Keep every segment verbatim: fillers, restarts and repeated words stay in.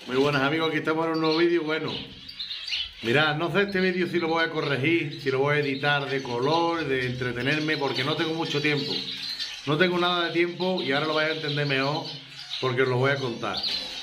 Muy buenas amigos, aquí estamos en un nuevo vídeo. Bueno, mirad, no sé este vídeo si lo voy a corregir, si lo voy a editar de color, de entretenerme, porque no tengo mucho tiempo. No tengo nada de tiempo y ahora lo vais a entender mejor porque os lo voy a contar.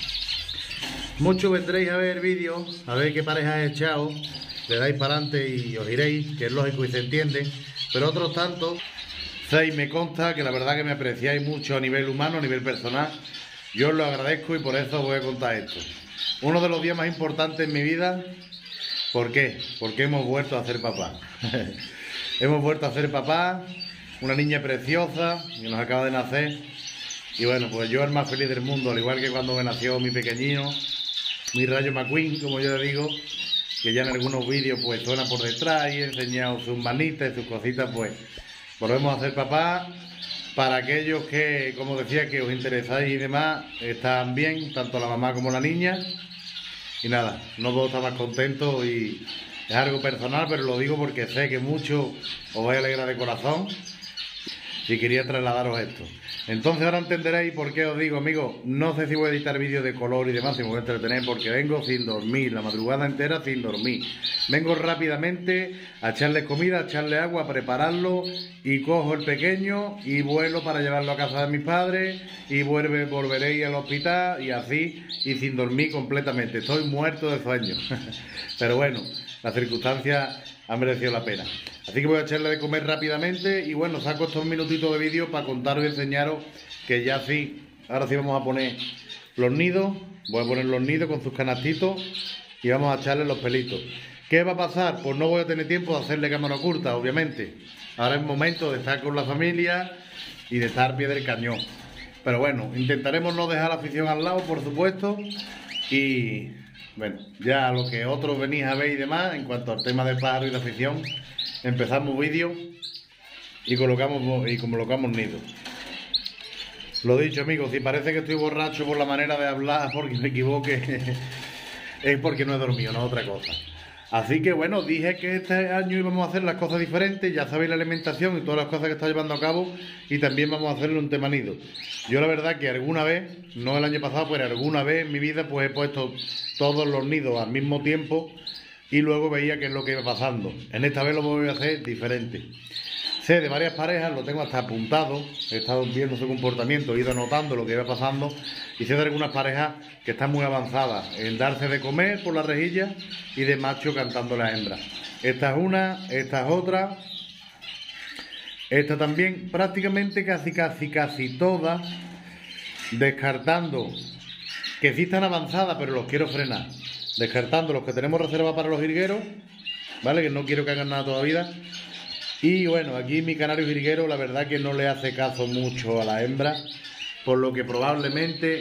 Muchos vendréis a ver el vídeo, a ver qué pareja he echado, le dais para adelante y os iréis, que es lógico y se entiende, pero otros tantos, seis me consta que la verdad que me apreciáis mucho a nivel humano, a nivel personal. Yo os lo agradezco y por eso os voy a contar esto. Uno de los días más importantes en mi vida. ¿Por qué? Porque hemos vuelto a ser papá. Hemos vuelto a ser papá. Una niña preciosa que nos acaba de nacer. Y bueno, pues yo el más feliz del mundo, al igual que cuando me nació mi pequeñino, mi Rayo McQueen, como yo le digo, que ya en algunos vídeos pues suena por detrás y he enseñado sus manitas y sus cositas, pues volvemos a ser papá. Para aquellos que, como decía, que os interesáis y demás, están bien, tanto la mamá como la niña. Y nada, no puedo estar más contento y es algo personal, pero lo digo porque sé que mucho os vais a alegrar de corazón y quería trasladaros esto. Entonces ahora entenderéis por qué os digo, amigos, no sé si voy a editar vídeos de color y demás, si me voy a entretener, porque vengo sin dormir, la madrugada entera sin dormir. Vengo rápidamente a echarle comida, a echarle agua, a prepararlo y cojo el pequeño y vuelo para llevarlo a casa de mis padres y vuelve, volveréis al hospital y así y sin dormir completamente. Estoy muerto de sueño, pero bueno, las circunstancias han merecido la pena. Así que voy a echarle de comer rápidamente y bueno, saco estos minutitos de vídeo para contaros y enseñaros que ya sí, ahora sí vamos a poner los nidos, voy a poner los nidos con sus canastitos y vamos a echarle los pelitos. ¿Qué va a pasar? Pues no voy a tener tiempo de hacerle cámara oculta, obviamente. Ahora es momento de estar con la familia y de estar al pie del cañón. Pero bueno, intentaremos no dejar la afición al lado, por supuesto, y bueno, ya lo que otros venís a ver y demás, en cuanto al tema del pájaro y de afición, empezamos vídeo y colocamos y colocamos nidos. Lo dicho, amigos, si parece que estoy borracho por la manera de hablar, porque me equivoque, es porque no he dormido, no es otra cosa. Así que bueno, dije que este año íbamos a hacer las cosas diferentes, ya sabéis la alimentación y todas las cosas que está llevando a cabo, y también vamos a hacerle un tema nido. Yo la verdad que alguna vez, no el año pasado, pero alguna vez en mi vida pues he puesto todos los nidos al mismo tiempo y luego veía qué es lo que iba pasando. En esta vez lo voy a hacer diferente. Sé de varias parejas, lo tengo hasta apuntado, he estado viendo su comportamiento, he ido anotando lo que iba pasando y sé de algunas parejas que están muy avanzadas en darse de comer por la rejilla y de macho cantando la hembra. Esta es una, esta es otra, esta también, prácticamente casi casi casi todas, descartando que sí están avanzadas pero los quiero frenar, descartando los que tenemos reserva para los jilgueros, ¿vale? Que no quiero que hagan nada todavía. Y bueno, aquí mi canario jilguero la verdad que no le hace caso mucho a la hembra, por lo que probablemente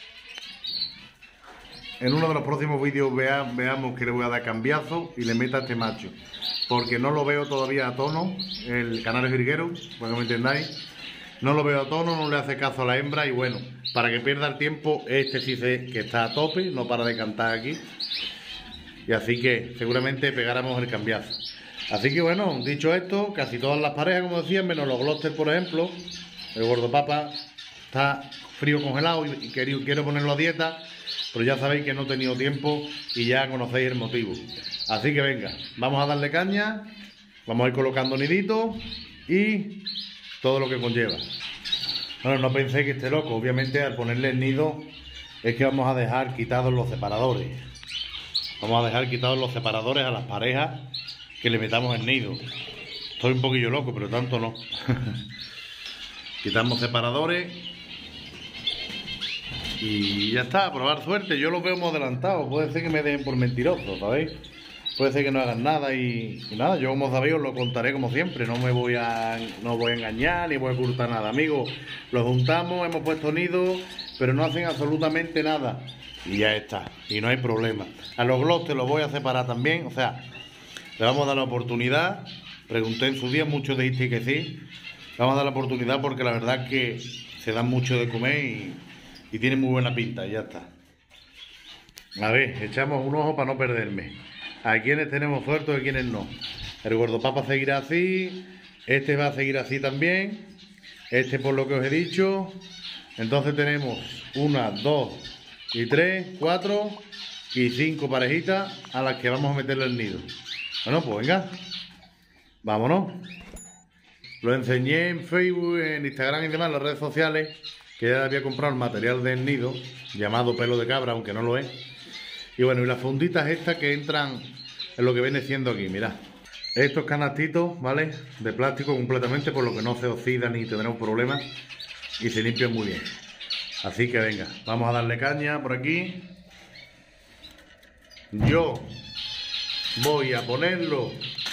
en uno de los próximos vídeos vea, veamos que le voy a dar cambiazo y le meta a este macho, porque no lo veo todavía a tono, el canario jilguero, para que me entendáis, no lo veo a tono, no le hace caso a la hembra y bueno, para que pierda el tiempo, este sí sé que está a tope, no para de cantar aquí, y así que seguramente pegáramos el cambiazo. Así que bueno, dicho esto, casi todas las parejas, como decía, menos los Gloucester, por ejemplo, el gordopapa está frío congelado y quiero, quiero ponerlo a dieta, pero ya sabéis que no he tenido tiempo y ya conocéis el motivo. Así que venga, vamos a darle caña, vamos a ir colocando niditos y todo lo que conlleva. Bueno, no pensé que esté loco, obviamente al ponerle el nido es que vamos a dejar quitados los separadores. Vamos a dejar quitados los separadores a las parejas que le metamos el nido. Estoy un poquillo loco, pero tanto no. Quitamos separadores y ya está, a probar suerte. Yo los veo muy adelantados, puede ser que me dejen por mentiroso, ¿sabéis? Puede ser que no hagan nada y, y nada, yo como sabéis os lo contaré como siempre, no me voy a no voy a engañar ni voy a ocultar nada, amigos. Los juntamos, hemos puesto nidos, pero no hacen absolutamente nada y ya está, y no hay problema. A los Gloucester los voy a separar también, o sea, le vamos a dar la oportunidad. Pregunté en su día, muchos dijisteis que sí. Vamos a dar la oportunidad porque la verdad es que se dan mucho de comer y, y tienen muy buena pinta y ya está. A ver, echamos un ojo para no perderme. A quienes tenemos suerte y a quienes no. El gordopapa seguirá así. Este va a seguir así también. Este por lo que os he dicho. Entonces tenemos una, dos, y tres, cuatro y cinco parejitas a las que vamos a meterle el nido. Bueno, pues venga, vámonos. Lo enseñé en Facebook, en Instagram y demás, en las redes sociales, que ya había comprado el material del nido, llamado pelo de cabra, aunque no lo es. Y bueno, y las funditas estas que entran en lo que viene siendo aquí, mirad. Estos canastitos, ¿vale? De plástico completamente, por lo que no se oxidan ni tendremos problemas y se limpian muy bien. Así que venga, vamos a darle caña por aquí. Yo voy a ponerlo...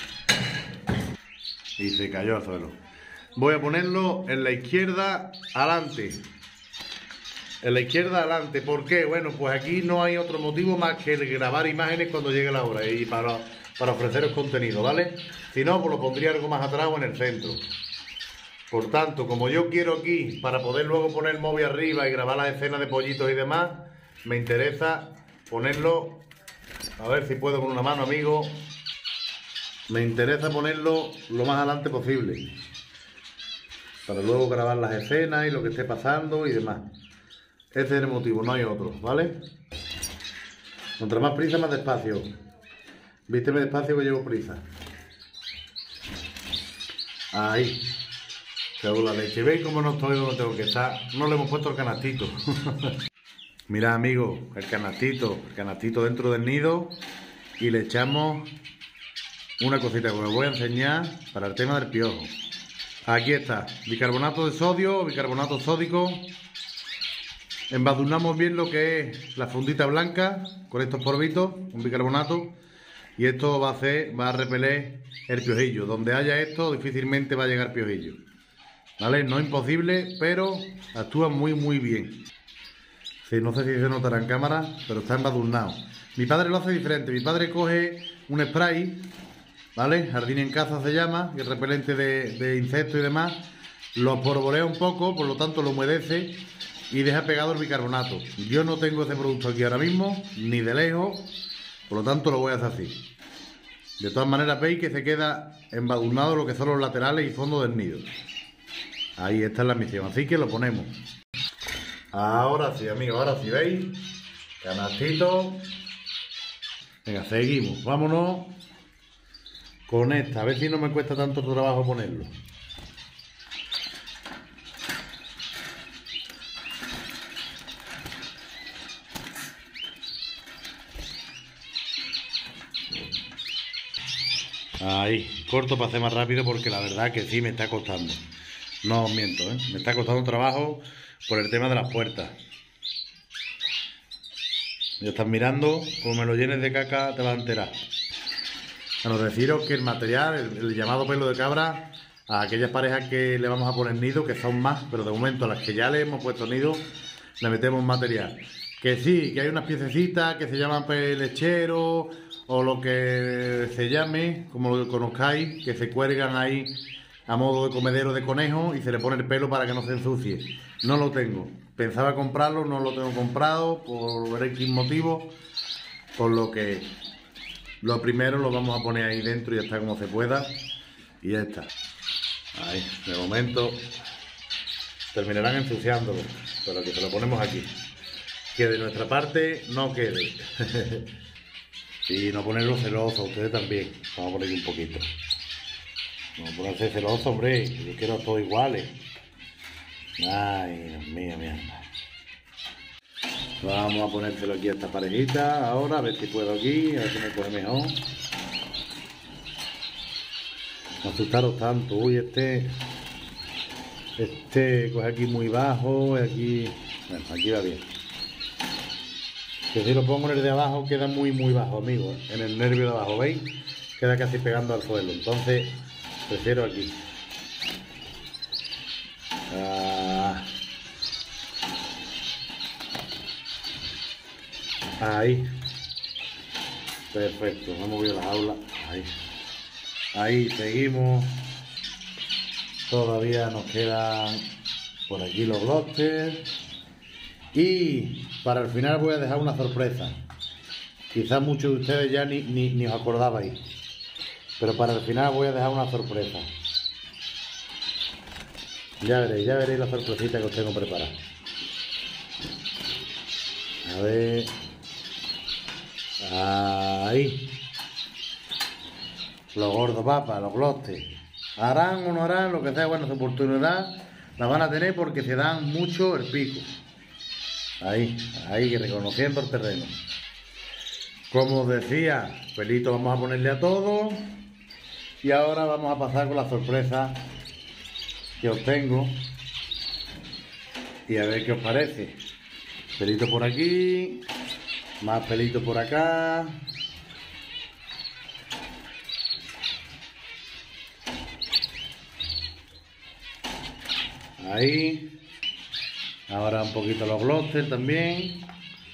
Y se cayó al suelo. Voy a ponerlo en la izquierda adelante. En la izquierda adelante. ¿Por qué? Bueno, pues aquí no hay otro motivo más que el grabar imágenes cuando llegue la hora y para, para ofreceros contenido, ¿vale? Si no, pues lo pondría algo más atrás o en el centro. Por tanto, como yo quiero aquí, para poder luego poner el móvil arriba y grabar las escenas de pollitos y demás, me interesa ponerlo, a ver si puedo con una mano, amigo. Me interesa ponerlo lo más adelante posible, para luego grabar las escenas y lo que esté pasando y demás. Este es el motivo, no hay otro, ¿vale? Contra más prisa, más despacio. Vísteme despacio que llevo prisa. Ahí. Que hago la leche. ¿Veis cómo no estoy donde tengo que estar? No le hemos puesto el canastito. Mirad, amigos, el canastito. El canastito dentro del nido. Y le echamos una cosita que os voy a enseñar para el tema del piojo. Aquí está. Bicarbonato de sodio, bicarbonato sódico. Embadurnamos bien lo que es la fundita blanca con estos polvitos, un bicarbonato, y esto va a hacer, va a repeler el piojillo. Donde haya esto, difícilmente va a llegar piojillo. ¿Vale? No es imposible, pero actúa muy muy bien. Sí, no sé si se notará en cámara, pero está embadurnado. Mi padre lo hace diferente. Mi padre coge un spray, ¿vale? Jardín en casa se llama, y el repelente de, de insectos y demás. Lo porbolea un poco, por lo tanto lo humedece y deja pegado el bicarbonato. Yo no tengo ese producto aquí ahora mismo, ni de lejos, por lo tanto lo voy a hacer así. De todas maneras veis que se queda embadurnado lo que son los laterales y fondo del nido. Ahí está la misión, así que lo ponemos. Ahora sí, amigos, ahora sí, ¿veis? Canastito. Venga, seguimos, vámonos con esta, a ver si no me cuesta tanto trabajo ponerlo. Ahí, corto para hacer más rápido porque la verdad que sí me está costando. No os miento, ¿eh? Me está costando trabajo por el tema de las puertas. Ya estás mirando, como me lo llenes de caca te vas a enterar. Bueno, deciros que el material, el, el llamado pelo de cabra, a aquellas parejas que le vamos a poner nido, que son más, pero de momento a las que ya le hemos puesto nido, le metemos material. Que sí, que hay unas piececitas que se llaman pelechero o lo que se llame, como lo conozcáis, que se cuelgan ahí a modo de comedero de conejo y se le pone el pelo para que no se ensucie. No lo tengo. Pensaba comprarlo, no lo tengo comprado por X motivo, por lo que lo primero lo vamos a poner ahí dentro y ya está como se pueda. Y ya está. Ahí, de momento terminarán ensuciándolo, pero que se lo ponemos aquí. Que de nuestra parte no quede. Y no ponerlo celoso, ustedes también. Vamos a poner un poquito. No ponerse celoso, hombre. Yo quiero todos iguales. Ay, Dios mío, mi alma. Vamos a ponérselo aquí a esta parejita. Ahora, a ver si puedo aquí. A ver si me coge mejor. No asustaros tanto. Uy, este... Este coge aquí muy bajo. Aquí... Bueno, aquí va bien. Que si lo pongo en el de abajo queda muy muy bajo, amigos, en el nervio de abajo, ¿veis? Queda casi pegando al suelo, entonces prefiero aquí. Ah. Ahí. Perfecto, no he movido las aulas. Ahí. Ahí seguimos. Todavía nos quedan por aquí los blocks. Y para el final voy a dejar una sorpresa. Quizás muchos de ustedes ya ni, ni, ni os acordabais. Pero para el final voy a dejar una sorpresa. Ya veréis, ya veréis la sorpresita que os tengo preparada. A ver. Ahí. Los gordos papas, los glostes. Harán o no harán, lo que sea, bueno, su oportunidad la van a tener porque se dan mucho el pico. Ahí, ahí, reconociendo el terreno. Como os decía, pelito vamos a ponerle a todo. Y ahora vamos a pasar con la sorpresa que os tengo. Y a ver qué os parece. Pelito por aquí. Más pelito por acá. Ahí. Ahora un poquito los glostes también.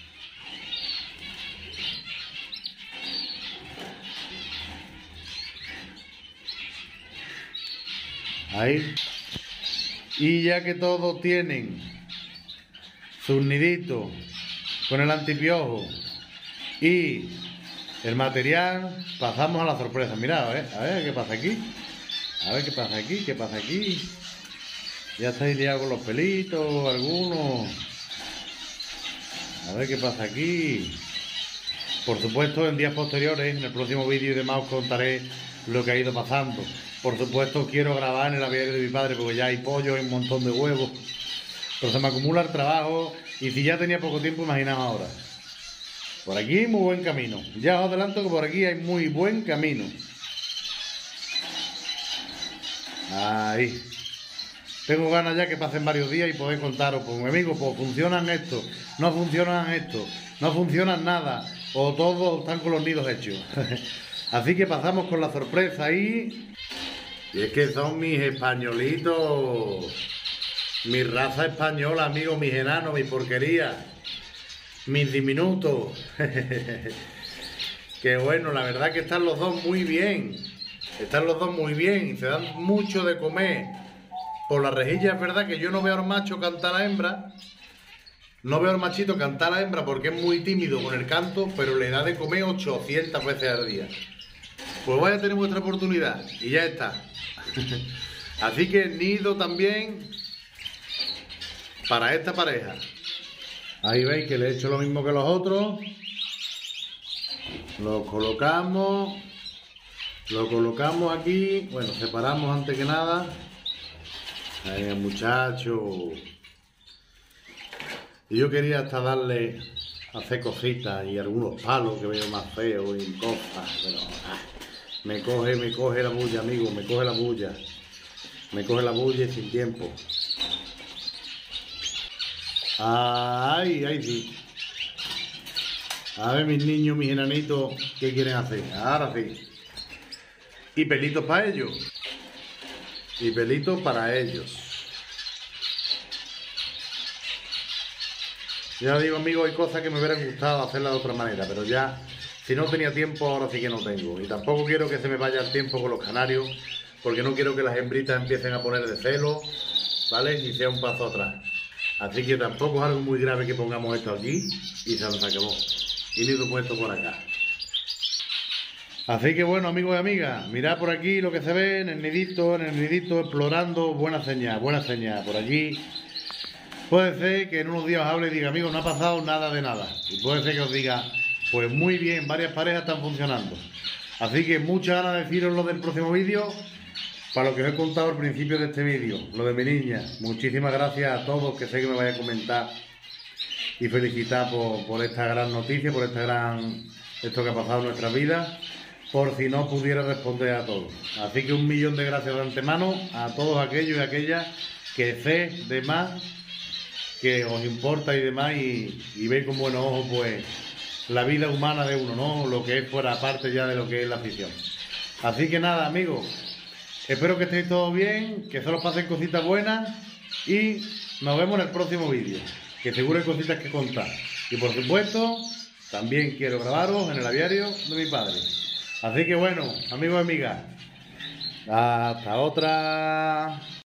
Ahí. Y ya que todos tienen sus niditos con el antipiojo y el material, pasamos a la sorpresa. Mirad, a ver, a ver qué pasa aquí. A ver qué pasa aquí, qué pasa aquí. Ya estáis liados con los pelitos, algunos. A ver qué pasa aquí. Por supuesto, en días posteriores, en el próximo vídeo y demás, os contaré lo que ha ido pasando. Por supuesto, quiero grabar en el aviario de mi padre porque ya hay pollo, hay un montón de huevos. Pero se me acumula el trabajo y si ya tenía poco tiempo, imaginaos ahora. Por aquí, muy buen camino. Ya os adelanto que por aquí hay muy buen camino. Ahí. Tengo ganas ya que pasen varios días y poder contaros, pues mi amigo, pues funcionan esto, no funcionan esto, no funcionan nada, o todos están con los nidos hechos. Así que pasamos con la sorpresa ahí. Y es que son mis españolitos, mi raza española, amigos, mis enanos, mis porquerías, mis diminutos. Que bueno, la verdad que están los dos muy bien, están los dos muy bien y se dan mucho de comer. Por la rejilla es verdad que yo no veo al macho cantar a la hembra, no veo al machito cantar a la hembra porque es muy tímido con el canto, pero le da de comer ochocientas veces al día. Pues vais a tener vuestra oportunidad y ya está. Así que nido también para esta pareja. Ahí veis que le he hecho lo mismo que los otros. Lo colocamos, lo colocamos aquí, bueno, separamos antes que nada. Ahí, muchacho. Y yo quería hasta darle, hacer cositas y algunos palos que veo más feos y cosas, pero ah, me coge, me coge la bulla, amigo, me coge la bulla. Me coge la bulla y sin tiempo. Ay, ay, sí. A ver, mis niños, mis enanitos, ¿qué quieren hacer? Ahora sí. Y pelitos para ellos. Y pelitos para ellos. Ya digo, amigos, hay cosas que me hubieran gustado hacerlas de otra manera, pero ya, si no tenía tiempo, ahora sí que no tengo. Y tampoco quiero que se me vaya el tiempo con los canarios, porque no quiero que las hembritas empiecen a poner de celo, ¿vale? Y sea un paso atrás. Así que tampoco es algo muy grave que pongamos esto aquí y se nos acabó. Y nido puesto por acá. Así que bueno, amigos y amigas, mirad por aquí lo que se ve en el nidito, en el nidito, explorando, buena señal, buena señal. Por allí puede ser que en unos días os hable y diga, amigos, no ha pasado nada de nada. Y puede ser que os diga, pues muy bien, varias parejas están funcionando. Así que muchas ganas de deciros lo del próximo vídeo, para lo que os he contado al principio de este vídeo, lo de mi niña. Muchísimas gracias a todos, que sé que me vais a comentar y felicitar por, por esta gran noticia, por esta gran, esto que ha pasado en nuestra vida, por si no pudiera responder a todos. Así que un millón de gracias de antemano a todos aquellos y aquellas que sé de más, que os importa y demás, y, y veis con buenos ojos pues la vida humana de uno, ¿no? Lo que es fuera parte ya de lo que es la afición. Así que nada, amigos, espero que estéis todos bien, que solo pasen cositas buenas y nos vemos en el próximo vídeo, que seguro hay cositas que contar. Y por supuesto, también quiero grabaros en el aviario de mi padre. Así que bueno, amigos y amigas, hasta otra.